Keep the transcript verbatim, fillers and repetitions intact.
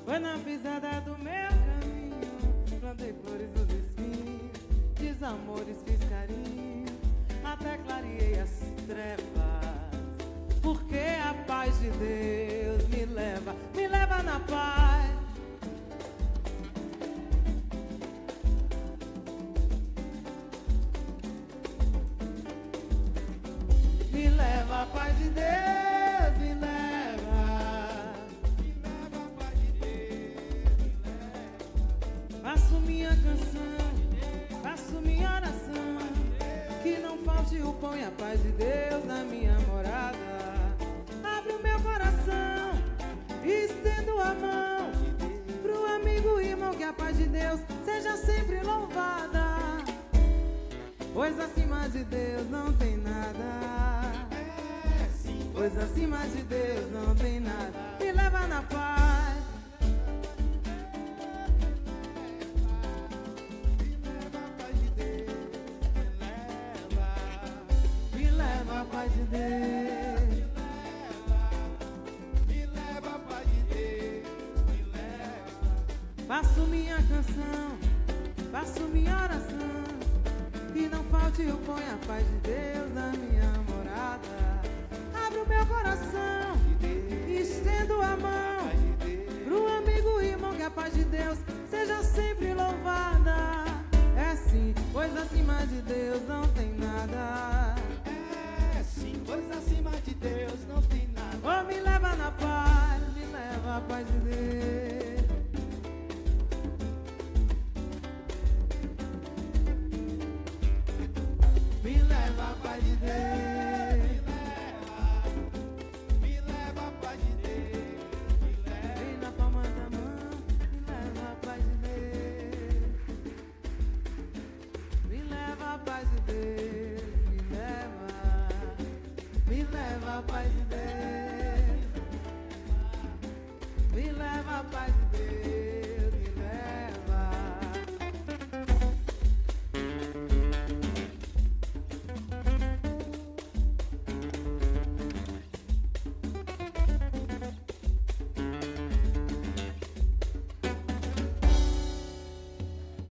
Foi na pisada do meu caminho, plantei flores nos espinhos, desamores fiz carinho, até clareei as trevas, porque a paz de Deus me leva, me leva na paz. Me leva a paz de Deus, me leva. Me leva a paz de Deus, me leva. Faço minha canção, faço minha oração, que não falte o pão e a paz de Deus na minha morada. Abre o meu coração, estendo a mão pro amigo e irmão, que a paz de Deus seja sempre louvada, pois acima de Deus não tem nada. Pois acima de Deus não tem nada. Me leva na paz. Me leva a paz de Deus, me leva. Me leva a paz de Deus. Me leva a paz de Deus, me leva. Faço minha canção, faço minha oração, que não falte o pão e a paz de Deus na minha morada. Abro meu coração, estendo a mão pro amigo e irmão, que a paz de Deus seja sempre louvada. É sim, pois acima de Deus não tem nada. É sim, pois acima de Deus não tem nada. Oh, me leva na paz, me leva a paz de Deus.